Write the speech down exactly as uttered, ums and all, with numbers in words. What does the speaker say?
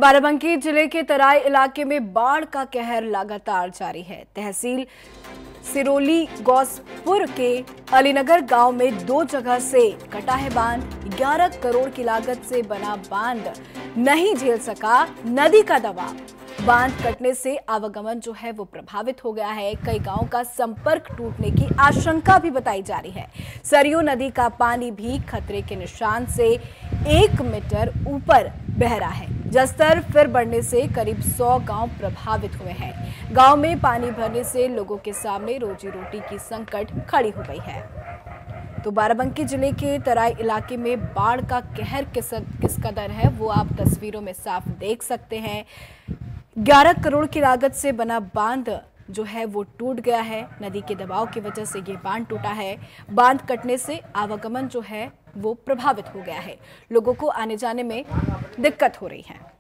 बाराबंकी जिले के तराई इलाके में बाढ़ का कहर लगातार जारी है। तहसील सिरोली गौसपुर के अलीनगर गांव में दो जगह से कटा है बांध। ग्यारह करोड़ की लागत से बना बांध नहीं झेल सका नदी का दबाव। बांध कटने से आवागमन जो है वो प्रभावित हो गया है। कई गांवों का संपर्क टूटने की आशंका भी बताई जा रही है। सरयू नदी का पानी भी खतरे के निशान से एक मीटर ऊपर बह रहा है। जलस्तर फिर बढ़ने से करीब सौ गांव प्रभावित हुए हैं। गांव में पानी भरने से लोगों के सामने रोजी रोटी की संकट खड़ी हो गई है। तो बाराबंकी जिले के तराई इलाके में बाढ़ का कहर किस किस कदर है वो आप तस्वीरों में साफ देख सकते हैं। ग्यारह करोड़ की लागत से बना बांध जो है वो टूट गया है। नदी के दबाव की वजह से ये बांध टूटा है। बांध कटने से आवागमन जो है वो प्रभावित हो गया है। लोगों को आने जाने में दिक्कत हो रही है।